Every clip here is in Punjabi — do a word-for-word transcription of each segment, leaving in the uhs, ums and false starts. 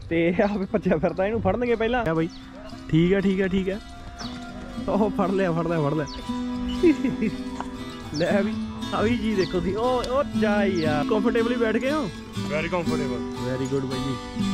ਤੇ ਆਪੇ ਭੱਜਿਆ ਫਿਰਦਾ, ਇਹਨੂੰ ਫੜਨਗੇ ਪਹਿਲਾਂ ਬਈ। ਠੀਕ ਹੈ ਠੀਕ ਹੈ ਠੀਕ ਹੈ, ਉਹ ਫੜ ਲਿਆ ਫੜ ਲਿਆ ਫੜ ਲਿਆ। ਲੈ ਵੀ ਆ ਵੀ ਜੀ ਦੇਖੋ ਤੁਸੀਂ, ਉਹ ਉਹ ਜਾ ਯਾਰ ਕੰਫਰਟੇਬਲੀ ਬੈਠ ਗਏ ਹੋ? ਵੈਰੀ ਕੰਫਰਟੇਬਲ, ਵੈਰੀ ਗੁੱਡ ਬਾਈ ਜੀ।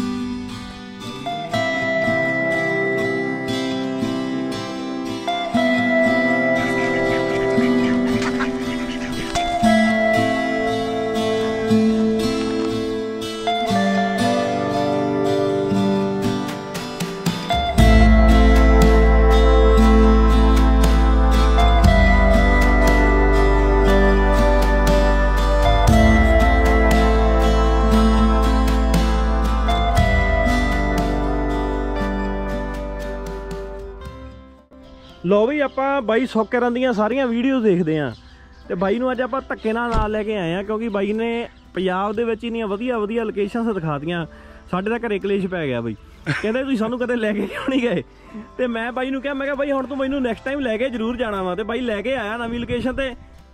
ਲੋ ਵੀ ਆਪਾਂ ਬਾਈ ਸੌਕਰਾਂ ਦੀਆਂ ਸਾਰੀਆਂ ਵੀਡੀਓ ਦੇਖਦੇ ਆਂ ਤੇ ਬਾਈ ਨੂੰ ਅੱਜ ਆਪਾਂ ਧੱਕੇ ਨਾਲ ਨਾਲ ਲੈ ਕੇ ਆਏ ਆ, ਕਿਉਂਕਿ ਬਾਈ ਨੇ ਪੰਜਾਬ ਦੇ ਵਿੱਚ ਇੰਨੀਆਂ ਵਧੀਆ ਵਧੀਆ ਲੋਕੇਸ਼ਨਸ ਦਿਖਾਤੀਆਂ। ਸਾਡੇ ਤਾਂ ਘਰੇ ਕਲੇਸ਼ ਪੈ ਗਿਆ ਬਾਈ, ਕਹਿੰਦੇ ਤੁਸੀਂ ਸਾਨੂੰ ਕਦੇ ਲੈ ਕੇ ਕਿਉਂ ਨਹੀਂ ਗਏ। ਤੇ ਮੈਂ ਬਾਈ ਨੂੰ ਕਿਹਾ, ਮੈਂ ਕਿਹਾ ਬਾਈ ਹੁਣ ਤੂੰ ਮੈਨੂੰ ਨੈਕਸਟ ਟਾਈਮ ਲੈ ਕੇ ਜ਼ਰੂਰ ਜਾਣਾ ਵਾ। ਤੇ ਬਾਈ ਲੈ ਕੇ ਆਇਆ ਨਵੀਂ ਲੋਕੇਸ਼ਨ ਤੇ।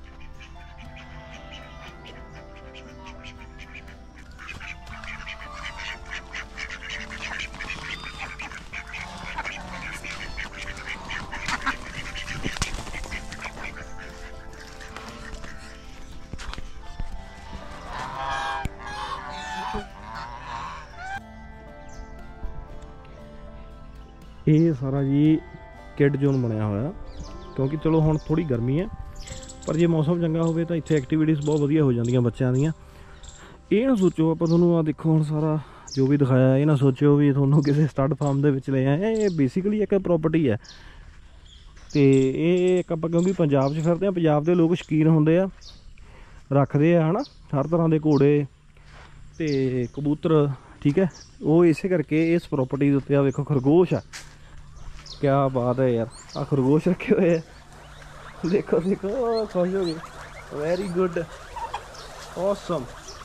ਇਹ ਸਾਰਾ ਜੀ ਕਿਡ ਜ਼ੋਨ ਬਣਿਆ ਹੋਇਆ, ਕਿਉਂਕਿ ਚਲੋ ਹੁਣ ਥੋੜੀ ਗਰਮੀ ਹੈ, ਪਰ ਜੇ ਮੌਸਮ ਚੰਗਾ ਹੋਵੇ ਤਾਂ ਇੱਥੇ ਐਕਟੀਵਿਟੀਜ਼ ਬਹੁਤ ਵਧੀਆ ਹੋ ਜਾਂਦੀਆਂ ਬੱਚਿਆਂ ਦੀਆਂ। ਇਹ ਨਾ ਸੋਚੋ ਆਪਾਂ ਤੁਹਾਨੂੰ ਆ ਦੇਖੋ ਹੁਣ ਸਾਰਾ ਜੋ ਵੀ ਦਿਖਾਇਆ, ਇਹ ਨਾ ਸੋਚਿਓ ਵੀ ਤੁਹਾਨੂੰ ਕਿਸੇ ਸਟੱਡ ਫਾਰਮ ਦੇ ਵਿੱਚ ਲੈ ਆਏ। ਇਹ ਬੇਸਿਕਲੀ ਇੱਕ ਪ੍ਰੋਪਰਟੀ ਹੈ ਤੇ ਇਹ ਇੱਕ ਆਪਾਂ ਕਿਉਂਕਿ ਪੰਜਾਬ 'ਚ ਫਿਰਦੇ ਹਾਂ, ਪੰਜਾਬ ਦੇ ਲੋਕ ਸ਼ੌਕੀਨ ਹੁੰਦੇ ਆ, ਰੱਖਦੇ ਆ ਹੈ ਨਾ ਹਰ ਤਰ੍ਹਾਂ ਦੇ ਘੋੜੇ ਤੇ ਕਬੂਤਰ, ਠੀਕ ਹੈ। ਉਹ ਇਸੇ ਕਰਕੇ ਇਸ ਪ੍ਰੋਪਰਟੀ ਦੇ ਉੱਤੇ ਆ ਵੇਖੋ ਖਰਗੋਸ਼ ਆ, ਕਿਆ ਬਾਤ ਹੈ ਯਾਰ, ਆ ਖਰਗੋਸ਼ ਰੱਖੇ ਹੋਏ ਆ, ਦੇਖੋ ਦੇਖੋ ਖੁਸ਼ ਹੋ ਗਏ। ਵੈਰੀ ਗੁੱਡ, ਔਸਮ,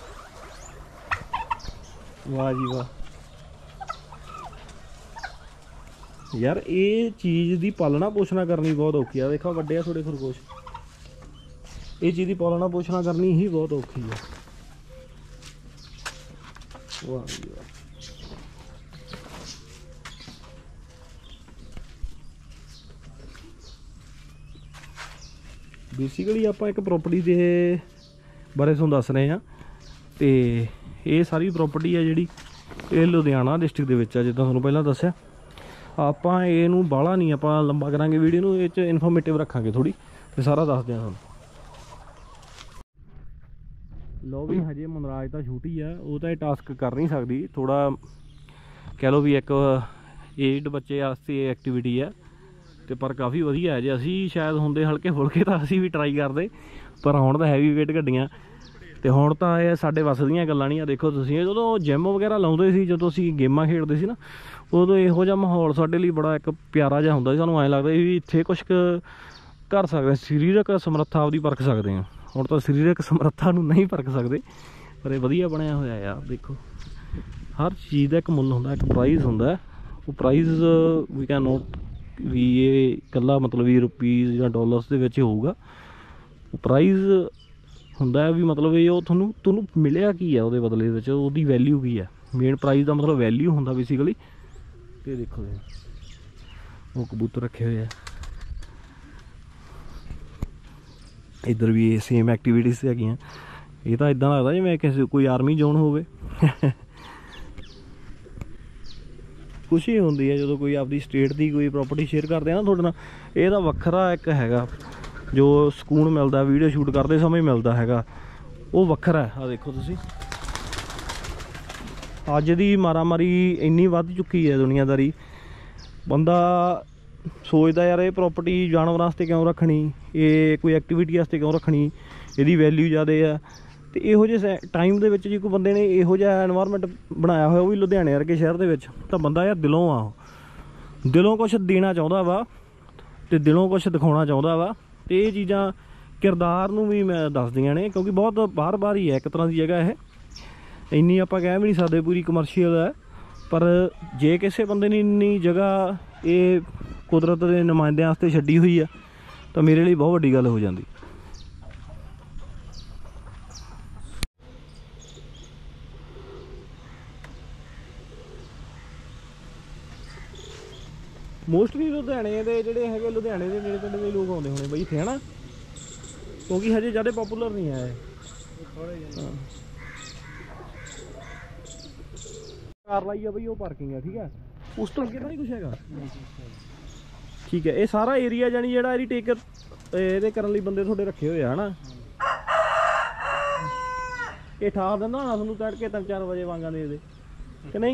ਵਾਹ ਜੀ ਵਾਹ ਯਾਰ। ਇਹ ਚੀਜ਼ ਦੀ ਪਾਲਣਾ ਪੋਸ਼ਣਾ ਕਰਨੀ ਬਹੁਤ ਔਖੀ ਆ। ਦੇਖੋ ਵੱਡੇ ਆ ਥੋੜੇ ਖਰਗੋਸ਼, ਇਹ ਚੀਜ਼ ਦੀ ਪਾਲਣਾ ਪੋਸ਼ਣਾ ਕਰਨੀ ਹੀ ਬਹੁਤ ਔਖੀ ਆ। ਵਾਹ ਜੀ ਵਾਹ। ਬੇਸਿਕਲੀ ਆਪਾਂ ਇੱਕ ਪ੍ਰੋਪਰਟੀ ਦੇ ਬਾਰੇ ਤੁਹਾਨੂੰ ਦੱਸ ਰਹੇ ਹਾਂ ਤੇ ਇਹ ਸਾਰੀ ਪ੍ਰੋਪਰਟੀ ਹੈ ਜਿਹੜੀ ਇਹ ਲੁਧਿਆਣਾ ਡਿਸਟ੍ਰਿਕਟ ਦੇ ਵਿੱਚ ਆ। ਜਿੱਦਾਂ ਤੁਹਾਨੂੰ ਪਹਿਲਾਂ ਦੱਸਿਆ, ਆਪਾਂ ਇਹਨੂੰ ਬਾਹਲਾ ਨਹੀਂ ਆਪਾਂ ਲੰਬਾ ਕਰਾਂਗੇ ਵੀਡੀਓ ਨੂੰ, ਇਹ 'ਚ ਇਨਫੋਰਮੇਟਿਵ ਰੱਖਾਂਗੇ ਥੋੜ੍ਹੀ ਤੇ ਸਾਰਾ ਦੱਸਦੇ ਹਾਂ ਤੁਹਾਨੂੰ। ਲੋ ਵੀ ਹਜੇ ਮਨਰਾਜ ਤਾਂ ਛੋਟੀ ਆ, ਉਹ ਤਾਂ ਇਹ ਟਾਸਕ ਕਰ ਨਹੀਂ ਸਕਦੀ, ਥੋੜਾ ਕਹਿ ਲਓ ਵੀ ਇੱਕ ਏਜਡ ਬੱਚੇ ਵਾਸਤੇ ਐਕਟੀਵਿਟੀ ਆ ਤੇ ਪਰ ਕਾਫੀ ਵਧੀਆ ਹੈ। ਜੇ ਅਸੀਂ ਸ਼ਾਇਦ ਹੁੰਦੇ ਹਲਕੇ ਫੁਲਕੇ ਤਾਂ ਅਸੀਂ ਵੀ ਟਰਾਈ ਕਰਦੇ, ਪਰ ਹੁਣ ਤਾਂ ਹੈਵੀ ਵੇਟ ਗੱਡੀਆਂ ਤੇ ਹੁਣ ਤਾਂ ਇਹ ਸਾਡੇ ਵੱਸ ਦੀਆਂ ਗੱਲਾਂ ਨਹੀਂ ਆ। ਦੇਖੋ ਤੁਸੀਂ ਜਦੋਂ ਜਿੰਮ ਵਗੈਰਾ ਲਾਉਂਦੇ ਸੀ, ਜਦੋਂ ਅਸੀਂ ਗੇਮਾਂ ਖੇਡਦੇ ਸੀ ਨਾ, ਉਦੋਂ ਇਹੋ ਜਿਹਾ ਮਾਹੌਲ ਸਾਡੇ ਲਈ ਬੜਾ ਇੱਕ ਪਿਆਰਾ ਜਿਹਾ ਹੁੰਦਾ ਸੀ। ਸਾਨੂੰ ਐਂ ਲੱਗਦਾ ਵੀ ਇੱਥੇ ਕੁਛ ਕੁ ਕਰ ਸਕਦੇ, ਸਰੀਰਕ ਸਮਰੱਥਾ ਆਪਦੀ ਪਰਖ ਸਕਦੇ ਹਾਂ। ਹੁਣ ਤਾਂ ਸਰੀਰਕ ਸਮਰੱਥਾ ਨੂੰ ਨਹੀਂ ਪਰਖ ਸਕਦੇ, ਪਰ ਇਹ ਵਧੀਆ ਬਣਿਆ ਹੋਇਆ ਯਾਰ। ਦੇਖੋ ਹਰ ਚੀਜ਼ ਦਾ ਇੱਕ ਮੁੱਲ ਹੁੰਦਾ, ਇੱਕ ਪ੍ਰਾਈਜ਼ ਹੁੰਦਾ। ਉਹ ਪ੍ਰਾਈਜ਼ ਵੀ ਕੈਨ ਨੋਟ ਵੀ ਇਹ ਇਕੱਲਾ ਮਤਲਬ ਵੀ ਰੁਪੀਜ਼ ਜਾਂ ਡਾਲਰਸ ਦੇ ਵਿੱਚ ਹੋਊਗਾ। ਉਹ ਪ੍ਰਾਈਜ਼ ਹੁੰਦਾ ਵੀ ਮਤਲਬ ਇਹ ਉਹ ਤੁਹਾਨੂੰ ਤੁਹਾਨੂੰ ਮਿਲਿਆ ਕੀ ਆ ਉਹਦੇ ਬਦਲੇ ਵਿੱਚ, ਉਹਦੀ ਵੈਲਿਊ ਕੀ ਆ। ਮੇਨ ਪ੍ਰਾਈਜ਼ ਦਾ ਮਤਲਬ ਵੈਲਿਊ ਹੁੰਦਾ ਬੇਸਿਕਲੀ। ਤੇ ਦੇਖੋ ਉਹ ਕਬੂਤਰ ਰੱਖੇ ਹੋਏ ਆ, ਇੱਧਰ ਵੀ ਸੇਮ ਐਕਟੀਵਿਟੀਜ਼ ਹੈਗੀਆਂ। ਇਹ ਤਾਂ ਇੱਦਾਂ ਲੱਗਦਾ ਜਿਵੇਂ ਕਿਸੇ ਕੋਈ ਆਰਮੀ ਜ਼ੋਨ ਹੋਵੇ। ਖੁਸ਼ੀ ਹੁੰਦੀ ਹੈ ਜਦੋਂ ਕੋਈ ਆਪਦੀ ਸਟੇਟ ਦੀ ਕੋਈ ਪ੍ਰੋਪਰਟੀ ਸ਼ੇਅਰ ਕਰਦੇ ਆ ਨਾ ਤੁਹਾਡੇ ਨਾਲ। ਇਹ ਤਾਂ ਵੱਖਰਾ ਇੱਕ ਹੈਗਾ ਜੋ ਸਕੂਨ ਮਿਲਦਾ, ਵੀਡੀਓ ਸ਼ੂਟ ਕਰਦੇ ਸਮੇਂ ਮਿਲਦਾ ਹੈਗਾ, ਉਹ ਵੱਖਰਾ। ਆ ਦੇਖੋ ਤੁਸੀਂ, ਅੱਜ ਦੀ ਮਾਰਾਮਾਰੀ ਇੰਨੀ ਵੱਧ ਚੁੱਕੀ ਹੈ ਦੁਨੀਆਦਾਰੀ, ਬੰਦਾ ਸੋਚਦਾ ਯਾਰ ਇਹ ਪ੍ਰੋਪਰਟੀ ਜਾਨਵਰਾਂ ਵਾਸਤੇ ਕਿਉਂ ਰੱਖਣੀ, ਇਹ ਕੋਈ ਐਕਟੀਵਿਟੀ ਵਾਸਤੇ ਕਿਉਂ ਰੱਖਣੀ, ਇਹਦੀ ਵੈਲਿਊ ਜ਼ਿਆਦਾ ਆ। ਤੇ ਇਹੋ ਜਿਹੇ ਟਾਈਮ ਦੇ ਵਿੱਚ ਜੇ ਕੋਈ ਬੰਦੇ ਨੇ ਇਹੋ ਜਿਹਾ ਐਨਵਾਇਰਮੈਂਟ ਬਣਾਇਆ ਹੋਇਆ, ਉਹ ਵੀ ਲੁਧਿਆਣੇ ਵਰਗੇ ਸ਼ਹਿਰ ਦੇ ਵਿੱਚ, ਤਾਂ ਬੰਦਾ ਯਾਰ ਦਿਲੋਂ ਆ ਦਿਲੋਂ ਕੁਛ ਦੇਣਾ ਚਾਹੁੰਦਾ ਵਾ ਤੇ ਦਿਲੋਂ ਕੁਛ ਦਿਖਾਉਣਾ ਚਾਹੁੰਦਾ ਵਾ। ਤੇ ਇਹ ਚੀਜ਼ਾਂ ਕਿਰਦਾਰ ਨੂੰ ਵੀ ਮੈਂ ਦੱਸਦੀਆਂ ਨੇ, ਕਿਉਂਕਿ ਬਹੁਤ ਬਾਹਰ ਬਾਹਰ ਹੀ ਹੈ ਇੱਕ ਤਰ੍ਹਾਂ ਦੀ ਜਗ੍ਹਾ ਇਹ। ਇੰਨੀ ਆਪਾਂ ਕਹਿ ਵੀ ਨਹੀਂ ਸਕਦੇ ਪੂਰੀ ਕਮਰਸ਼ੀਅਲ ਹੈ, ਪਰ ਜੇ ਕਿਸੇ ਬੰਦੇ ਨੇ ਇੰਨੀ ਜਗ੍ਹਾ ਇਹ ਕੁਦਰਤ ਦੇ ਨੁਮਾਇੰਦਿਆਂ ਵਾਸਤੇ ਛੱਡੀ ਹੋਈ ਆ ਤਾਂ ਮੇਰੇ ਲਈ ਬਹੁਤ ਵੱਡੀ ਗੱਲ ਹੋ ਜਾਂਦੀ। ਮੋਸਟਲੀ ਲੁਧਿਆਣੇ ਦੇ ਜਿਹੜੇ ਹੈਗੇ ਲੁਧਿਆਣੇ ਦੇ ਨੇੜੇ ਤੇੜੇ ਦੇ ਲੋਕ ਆਉਂਦੇ ਹੋਣੇ ਬਾਈ ਇੱਥੇ ਹਨਾ, ਕਿਉਂਕਿ ਹਜੇ ਜ਼ਿਆਦਾ ਪਪੂਲਰ ਨਹੀਂ ਹੈ ਇਹ। ਕਾਰ ਲਾਈ ਆ ਬਈ ਉਹ ਪਾਰਕਿੰਗ ਹੈ, ਠੀਕ ਹੈ, ਉਸ ਤੋਂ ਅੱਗੇ ਤਾਂ ਨਹੀਂ ਕੁਛ ਹੈਗਾ। ਠੀਕ ਹੈ, ਇਹ ਸਾਰਾ ਏਰੀਆ ਜਾਨੀ ਜਿਹੜਾ ਇਹਦੀ ਟੇਕ ਇਹਦੇ ਕਰਨ ਲਈ ਬੰਦੇ ਤੁਹਾਡੇ ਰੱਖੇ ਹੋਏ ਆ ਹਨਾ। ਇਹ ਠਾਰ ਦਿੰਦਾ ਹੋਣਾ ਤੁਹਾਨੂੰ ਤੜਕੇ ਤਿੰਨ ਚਾਰ ਵਜੇ ਵਾਂਗਾ ਦੇ ਦੇ ਕਿ ਨਹੀਂ?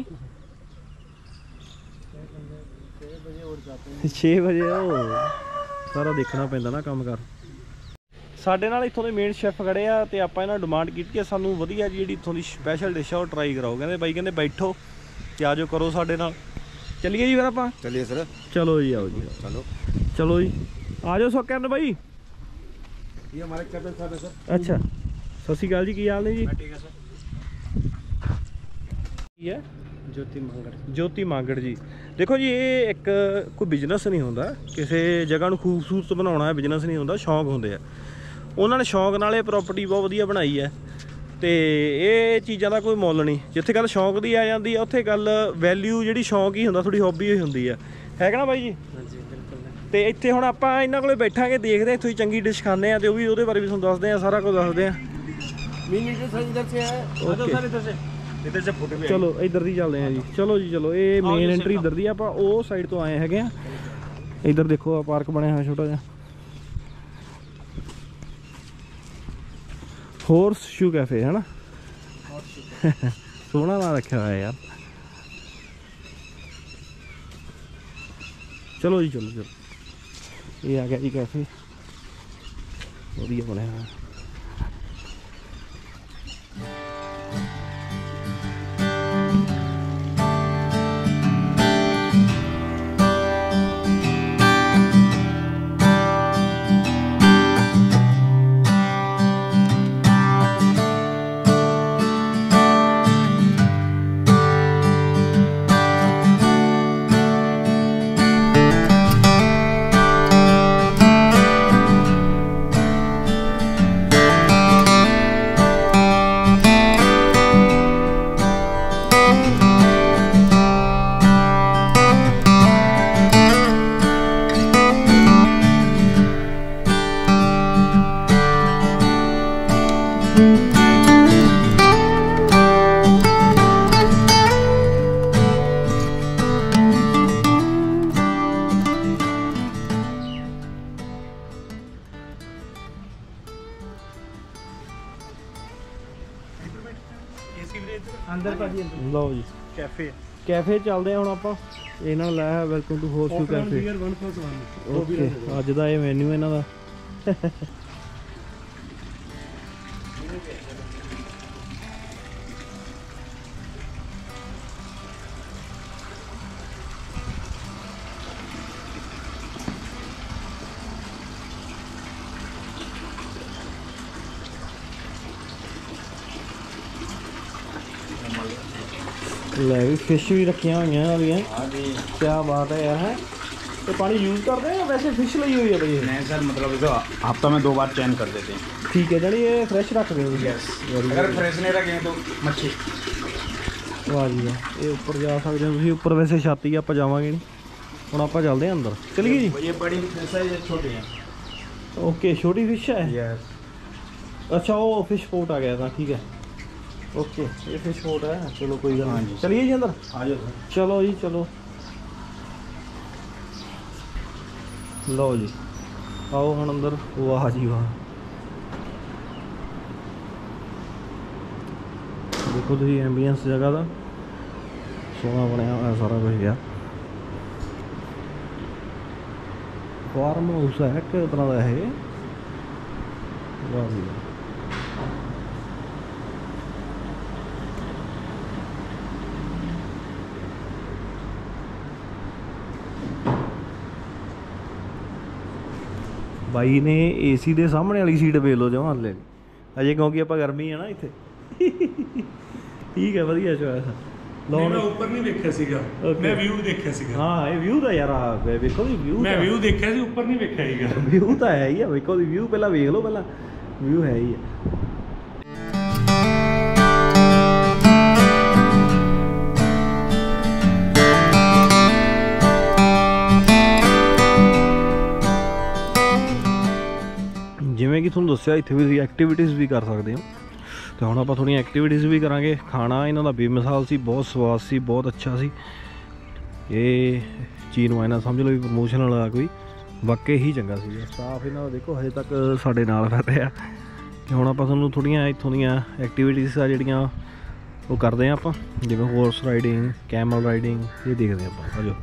ਛੇ ਵਜੇ ਉਹ ਸਾਰਾ ਦੇਖਣਾ ਪੈਂਦਾ ਨਾ ਕੰਮ ਕਰ। ਸਾਡੇ ਨਾਲ ਇੱਥੋਂ ਦੇ ਮੇਨ ਸ਼ੈਫ ਖੜੇ ਆ ਤੇ ਆਪਾਂ ਇਹਨਾਂ ਡਿਮਾਂਡ ਕੀਤੀ ਹੈ ਸਾਨੂੰ ਵਧੀਆ ਜਿਹੜੀ ਇੱਥੋਂ ਦੀ ਸਪੈਸ਼ਲ ਡਿਸ਼ ਆ ਉਹ ਟਰਾਈ ਕਰਾਓ। ਕਹਿੰਦੇ ਬਾਈ ਕਹਿੰਦੇ ਬੈਠੋ ਤੇ ਆ ਜਾਓ ਕਰੋ ਸਾਡੇ ਨਾਲ। ਚੱਲੀਏ ਜੀ ਫਿਰ ਆਪਾਂ? ਚੱਲੀਏ ਸਰ। ਚਲੋ ਜੀ ਆਓ ਜੀ, ਚਲੋ ਚਲੋ ਜੀ ਆ ਜਾਓ ਸੁਖਕਰਨ ਬਾਈ। ਇਹ ਹਮਾਰੇ ਕੈਪਟਨ ਸਾਹਿਬ ਹੈ ਸਰ। ਅੱਛਾ ਸਤਿ ਸ਼੍ਰੀ ਅਕਾਲ ਜੀ, ਕੀ ਹਾਲ ਨੇ ਜੀ? ਠੀਕ ਹੈ ਸਰ। ਕੀ ਹੈ? ਜੋਤੀ ਮੰਗੜ। ਜੋਤੀ ਮੰਗੜ ਜੀ। ਦੇਖੋ ਜੀ ਇਹ ਇੱਕ ਕੋਈ ਬਿਜ਼ਨਸ ਨਹੀਂ ਹੁੰਦਾ, ਕਿਸੇ ਜਗ੍ਹਾ ਨੂੰ ਖੂਬਸੂਰਤ ਬਣਾਉਣਾ ਹੈ ਬਿਜ਼ਨਸ ਨਹੀਂ ਹੁੰਦਾ, ਸ਼ੌਂਕ ਹੁੰਦੇ ਆ। ਉਹਨਾਂ ਨੇ ਸ਼ੌਂਕ ਨਾਲ ਇਹ ਪ੍ਰੋਪਰਟੀ ਬਹੁਤ ਵਧੀਆ ਬਣਾਈ ਹੈ ਤੇ ਇਹ ਚੀਜ਼ਾਂ ਦਾ ਕੋਈ ਮੁੱਲ ਨਹੀਂ। ਜਿੱਥੇ ਗੱਲ ਸ਼ੌਂਕ ਦੀ ਆ ਜਾਂਦੀ ਹੈ ਉੱਥੇ ਗੱਲ ਵੈਲਿਊ ਜਿਹੜੀ ਸ਼ੌਂਕ ਹੀ ਹੁੰਦਾ, ਥੋੜੀ ਹੌਬੀ ਹੀ ਹੁੰਦੀ ਹੈ, ਹੈਗਾ ਨਾ ਬਾਈ ਜੀ? ਹਾਂਜੀ ਬਿਲਕੁਲ। ਤੇ ਇੱਥੇ ਹੁਣ ਆਪਾਂ ਇਹਨਾਂ ਕੋਲੇ ਬੈਠਾਂਗੇ, ਦੇਖਦੇ ਇੱਥੋਂ ਹੀ ਚੰਗੀ ਡਿਸ਼ ਖਾਂਦੇ ਆ ਤੇ ਉਹ ਵੀ ਉਹਦੇ ਬਾਰੇ ਵੀ ਤੁਹਾਨੂੰ ਦੱਸਦੇ ਆ, ਸਾਰਾ ਕੁਝ ਦੱਸਦੇ ਆ। ਚਲੋ ਇੱਧਰ ਦੀ ਚੱਲਦੇ ਆ ਜੀ। ਚਲੋ ਜੀ ਚਲੋ, ਇਹ ਮੇਨ ਐਂਟਰੀ ਇੱਧਰ ਦੀ, ਆਪਾਂ ਉਹ ਸਾਈਡ ਤੋਂ ਆਏ ਹੈਗੇ ਆ। ਇੱਧਰ ਦੇਖੋ ਆ ਪਾਰਕ ਬਣਿਆ ਹੋਇਆ ਛੋਟਾ ਜਿਹਾ, ਹੌਰਸ ਸ਼ੂ ਕੈਫੇ ਹੈ ਨਾ। ਸੋਹਣਾ ਨਾਂ ਰੱਖਿਆ ਹੋਇਆ ਯਾਰ। ਚਲੋ ਜੀ ਚਲੋ ਚਲੋ, ਇਹ ਆ ਗਿਆ ਜੀ ਕੈਫੇ, ਵਧੀਆ ਬਣਿਆ ਹੋਇਆ। ਅੰਦਰ ਭਾਜੀ ਅੰਦਰ। ਲਓ ਜੀ ਕੈਫੇ ਕੈਫੇ ਚੱਲਦੇ ਆ ਹੁਣ ਆਪਾਂ। ਇਹਨਾਂ ਨੂੰ ਲਾਇਆ welcome to horseshoe cafe. Okay, ਅੱਜ ਦਾ ਇਹ ਮੈਨੂ ਇਹਨਾਂ ਦਾ। ਲੈ ਵੀ ਫਿਸ਼ ਵੀ ਰੱਖੀਆਂ ਹੋਈਆਂ ਵਾਲੀਆਂ। ਕੀ ਬਾਤ ਹੈ ਯਾਰ। ਹੈ तो पानी यूज़ करते हैं या वैसे फिश ली हुई है भाई? नहीं सर, मतलब तो हफ्ता में दो बार चेंज कर देते हैं। ठीक है, जानी ये फ्रेश रख रहे हो? यस। अगर फ्रेश नहीं रखें तो मच्छी। वाह जी वाह, ये ऊपर जा सकते हो तुम। ऊपर वैसे छाती आप जावांगे नहीं, हम आप चलते हैं अंदर। चलिए जी। ये बड़ी फिश है, ये छोटी है। ओके, छोटी फिश है। यस। अच्छा वो फिश पोर्ट आ गया था, ठीक है। ओके, ये फिश पोर्ट है। चलो कोई गल नहीं, चलिए जी अंदर आ जाओ सर। चलो जी चलो। लो जी आओ हम अंदर। वाह जी वाह, देखो तुम एंबियंस जगह का सोना बनया हुआ सारा कुछ यार। फार्म हाउस है एक तरह का है। वाह जी वाह, भाई ने एसी के सामने वाली सीट ਵੇਖ ਲਓ ਜਮਾਂ ਲੈ ਅਜੇ, ਕਿਉਂਕਿ ਆਪਾਂ ਗਰਮੀ ਹੈ ਨਾ ਇੱਥੇ। ਠੀਕ ਹੈ, ਵਧੀਆ ਚੋਇਸ। ਮੈਂ ਉੱਪਰ ਨਹੀਂ ਵੇਖਿਆ ਸੀਗਾ, ਮੈਂ ਵਿਊ ਦੇਖਿਆ ਸੀਗਾ। ਹਾਂ ਇਹ ਵਿਊ ਦਾ ਯਾਰ, ਆ ਵੇਖੋ ਜੀ ਵਿਊ। ਮੈਂ ਵਿਊ ਦੇਖਿਆ ਸੀ, ਉੱਪਰ ਨਹੀਂ ਵੇਖਿਆ ਸੀਗਾ। ਵਿਊ ਤਾਂ ਹੈ ਹੀ ਆ, ਵੇਖੋ ਜੀ ਵਿਊ ਪਹਿਲਾਂ ਵੇਖ ਲਓ, ਪਹਿਲਾਂ ਵਿਊ ਹੈ ਹੀ ਆ। ਤੁਹਾਨੂੰ ਦੱਸਿਆ ਇੱਥੇ ਵੀ ਤੁਸੀਂ ਐਕਟੀਵਿਟੀਜ਼ ਵੀ ਕਰ ਸਕਦੇ ਹੋ। ਤੇ ਹੁਣ ਆਪਾਂ ਥੋੜ੍ਹੀਆਂ ਐਕਟੀਵਿਟੀਜ਼ ਵੀ ਕਰਾਂਗੇ। ਖਾਣਾ ਇਹਨਾਂ ਦਾ ਬੇਮਿਸਾਲ ਸੀ, ਬਹੁਤ ਸਵਾਦ ਸੀ, ਬਹੁਤ ਅੱਛਾ ਸੀ। ਇਹ ਚੀਜ਼ ਨੂੰ ਐਨਾ ਸਮਝ ਲਓ ਵੀ ਪ੍ਰਮੋਸ਼ਨ ਵਾਲਾ ਕੋਈ ਵਾਕਈ ਹੀ ਚੰਗਾ ਸੀ। ਸਟਾਫ ਇਹਨਾਂ ਦਾ ਦੇਖੋ ਹਜੇ ਤੱਕ ਸਾਡੇ ਨਾਲ ਰਹਿ ਰਿਹਾ। ਤੇ ਹੁਣ ਆਪਾਂ ਤੁਹਾਨੂੰ ਥੋੜ੍ਹੀਆਂ ਇੱਥੋਂ ਦੀਆਂ ਐਕਟੀਵਿਟੀਜ਼ ਆ ਜਿਹੜੀਆਂ ਉਹ ਕਰਦੇ ਹਾਂ ਆਪਾਂ, ਜਿਵੇਂ ਹੋਰਸ ਰਾਈਡਿੰਗ, ਕੈਮਲ ਰਾਈਡਿੰਗ, ਇਹ ਦੇਖਦੇ ਹਾਂ ਆਪਾਂ। ਆਜੋ।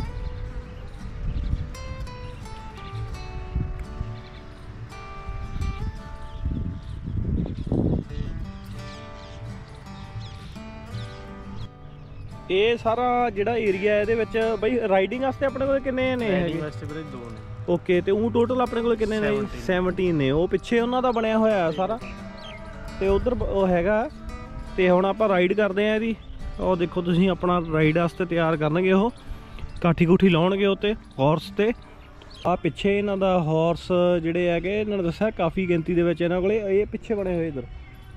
ਇਹ ਸਾਰਾ ਜਿਹੜਾ ਏਰੀਆ ਇਹਦੇ ਵਿੱਚ ਬਈ ਰਾਈਡਿੰਗ ਵਾਸਤੇ ਆਪਣੇ ਕੋਲ ਕਿੰਨੇ ਨੇ ਹੈਗੇ? ਵਾਸਤੇ ਵੀਰੇ ਦੋ ਨੇ। ਓਕੇ, ਤੇ ਉਹ ਟੋਟਲ ਆਪਣੇ ਕੋਲ ਕਿੰਨੇ ਨੇ? ਸੈਵਨਟੀਨ ਨੇ। ਉਹ ਪਿੱਛੇ ਉਹਨਾਂ ਦਾ ਬਣਿਆ ਹੋਇਆ ਸਾਰਾ, ਤੇ ਉਧਰ ਉਹ ਹੈਗਾ। ਤੇ ਹੁਣ ਆਪਾਂ ਰਾਈਡ ਕਰਦੇ ਆ ਇਹਦੀ। ਉਹ ਦੇਖੋ ਤੁਸੀਂ, ਆਪਣਾ ਰਾਈਡ ਵਾਸਤੇ ਤਿਆਰ ਕਰਨਗੇ ਉਹ, ਕਾਠੀ ਕੁੱਠੀ ਲਾਉਣਗੇ ਉੱਤੇ ਹਾਰਸ ਤੇ। ਆ ਪਿੱਛੇ ਇਹਨਾਂ ਦਾ ਹਾਰਸ ਜਿਹੜੇ ਹੈਗੇ, ਇਹਨਾਂ ਨੇ ਦੱਸਿਆ ਕਾਫੀ ਗਿਣਤੀ ਦੇ ਵਿੱਚ ਇਹਨਾਂ ਕੋਲੇ ਇਹ ਪਿੱਛੇ ਬਣੇ ਹੋਏ ਇੱਧਰ।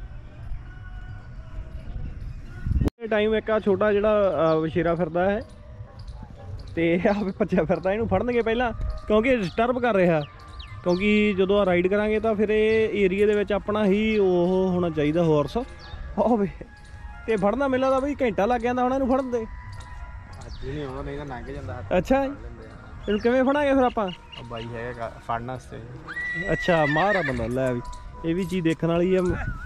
ਟਾਈਮ ਇੱਕ ਆ ਛੋਟਾ ਜਿਹੜਾ ਵਛੇਰਾ ਫਿਰਦਾ ਹੈ ਤੇ ਆ ਭੱਜਿਆ ਫਿਰਦਾ, ਇਹਨੂੰ ਫੜਨਗੇ ਪਹਿਲਾਂ ਕਿਉਂਕਿ ਡਿਸਟਰਬ ਕਰ ਰਿਹਾ। ਕਿਉਂਕਿ ਜਦੋਂ ਆ ਰਾਈਡ ਕਰਾਂਗੇ ਤਾਂ ਫਿਰ ਇਹ ਏਰੀਏ ਦੇ ਵਿੱਚ ਆਪਣਾ ਹੀ ਉਹ ਹੋਣਾ ਚਾਹੀਦਾ ਹਾਰਸ ਹੋਵੇ। ਤੇ ਫੜਨਾ ਮੇਲਾ ਦਾ ਬਈ ਘੰਟਾ ਲੱਗ ਜਾਂਦਾ ਹੁਣ ਇਹਨੂੰ ਫੜਨ ਦੇ। ਅੱਜ ਨਹੀਂ ਆਉਣਾ, ਨਹੀਂ ਤਾਂ ਲੰਘ ਜਾਂਦਾ। ਅੱਛਾ, ਇਹਨੂੰ ਕਿਵੇਂ ਫੜਾਂਗੇ ਫਿਰ ਆਪਾਂ? ਬਾਈ ਹੈਗਾ ਫੜਨ ਵਾਸਤੇ। ਅੱਛਾ, ਮਾਰ ਆ ਬੰਦਾ। ਲੈ ਵੀ ਇਹ ਵੀ ਚੀਜ਼ ਦੇਖਣ ਵਾਲੀ ਆ।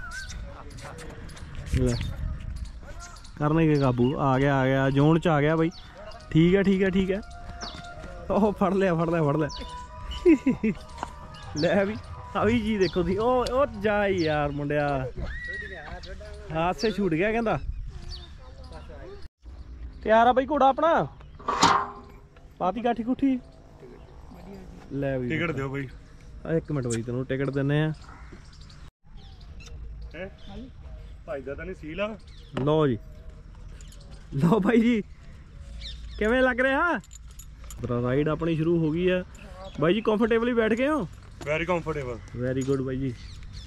ਲੈ ਕਰਨਗੇ ਕਾਬੂ। ਆ ਗਿਆ ਆ ਗਿਆ ਜ਼ੋਨ 'ਚ ਆ ਗਿਆ ਬਾਈ। ਠੀਕ ਹੈ ਠੀਕ ਹੈ ਠੀਕ ਹੈ। ਉਹ ਫੜ ਲਿਆ ਫੜ ਲਿਆ ਫੜ ਲਿਆ। ਲੈ ਵੀ ਆ ਵੀ ਜੀ ਦੇਖੋ ਤੁਸੀਂ। ਉਹ ਉਹ ਜਾ ਯਾਰ ਮੁੰਡਿਆ, ਹਾਸੇ ਛੂਟ ਗਿਆ ਕਹਿੰਦਾ। ਤਿਆਰ ਆ ਬਾਈ ਘੋੜਾ ਆਪਣਾ? ਪਾਤੀ ਕਾਠੀ ਕੁੱਠੀ? ਲੈ ਵੀ ਟਿਕਟ ਦਿਓ ਬਾਈ। ਇੱਕ ਮਿੰਟ ਬਾਈ, ਤੈਨੂੰ ਟਿਕਟ ਦਿੰਨੇ ਆ। ਭਾਈ ਦਾ ਤਾਂ ਨਹੀਂ ਸੀਲ ਆ। ਲਓ ਜੀ, ਲਓ ਬਾਈ ਜੀ, ਕਿਵੇਂ ਲੱਗ ਰਿਹਾ? ਰਾਈਡ ਆਪਣੀ ਸ਼ੁਰੂ ਹੋ ਗਈ ਹੈ ਬਾਈ ਜੀ। ਕੰਫਰਟੇਬਲੀ ਬੈਠ ਗਏ ਹੋ? Very comfortable. ਵੈਰੀ ਗੁੱਡ ਬਾਈ ਜੀ।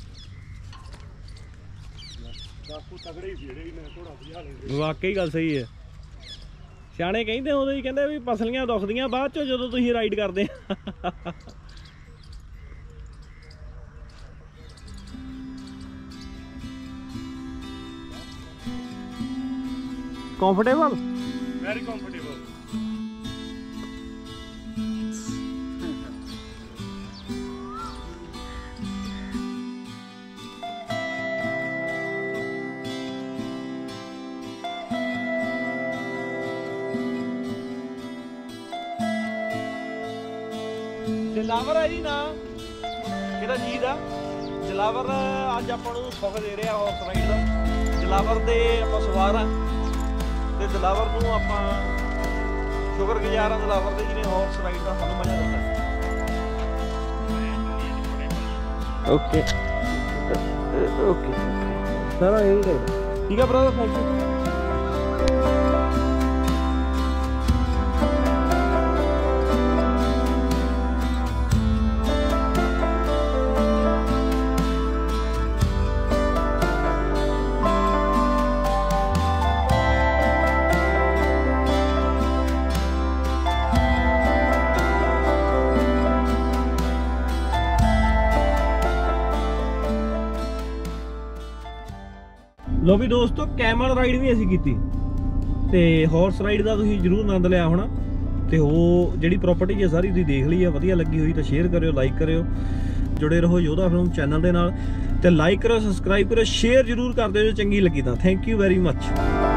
ਵਾਕਈ ਗੱਲ ਸਹੀ ਹੈ। ਸਿਆਣੇ ਕਹਿੰਦੇ ਉਦੋਂ ਹੀ ਕਹਿੰਦੇ ਵੀ ਪਸਲੀਆਂ ਦੁਖਦੀਆਂ ਬਾਅਦ ਚੋਂ ਜਦੋਂ ਤੁਸੀਂ ਰਾਈਡ ਕਰਦੇ ਆ। ਕੰਫਰਟੇਬਲ? Very comfortable. ਜਲਾਵਰ ਹੈ ਜੀ ਨਾ ਇਹਦਾ ਜੀ ਦਾ। ਜਲਾਵਰ ਅੱਜ ਆਪਾਂ ਨੂੰ ਸੁੱਖ ਦੇ ਰਿਹਾ ਹਾਰਸ ਰਾਈਡ ਦਾ। ਜਲਾਵਰ ਦੇ ਆਪਾਂ ਸਵਾਰ ਆ ਤੇ ਜਲਾਵਰ ਨੂੰ ਆਪਾਂ ਸ਼ੁਕਰਗੁਜ਼ਾਰ ਹਾਂ ਜਲਾਵਰ ਦੇ ਜਿਹਨੇ ਹਾਰਸ ਰਾਈਡ ਦਾ ਸਾਨੂੰ ਮਜ਼ਾ ਦਿੱਤਾ। ਓਕੇ ਓਕੇ ਸਾਰਾ ਇਹ ਠੀਕ ਆ ਬ੍ਰਦਰ, ਥੈਂਕ ਯੂ। ਲੋ ਵੀ ਦੋਸਤੋ, ਕੈਮਲ ਰਾਈਡ ਵੀ ਅਸੀਂ ਕੀਤੀ ਤੇ ਹਾਰਸ ਰਾਈਡ ਦਾ ਤੁਸੀਂ ਜਰੂਰ ਆਨੰਦ ਲਿਆ ਹੋਣਾ। ਤੇ ਉਹ ਜਿਹੜੀ ਪ੍ਰਾਪਰਟੀ ਹੈ ਸਾਰੀ ਤੁਸੀਂ ਦੇਖ ਲਈ ਹੈ। ਵਧੀਆ ਲੱਗੀ ਹੋਈ ਤਾਂ ਸ਼ੇਅਰ ਕਰਿਓ, ਲਾਈਕ ਕਰਿਓ, ਜੁੜੇ ਰਹੋ ਯੋਧਾ ਫਿਲਮ ਚੈਨਲ ਦੇ ਨਾਲ। ਤੇ ਲਾਈਕ ਕਰੋ, ਸਬਸਕ੍ਰਾਈਬ ਕਰੋ, ਸ਼ੇਅਰ ਜਰੂਰ ਕਰ ਦਿਓ ਜੇ ਚੰਗੀ ਲੱਗੀ ਤਾਂ। Thank you very much.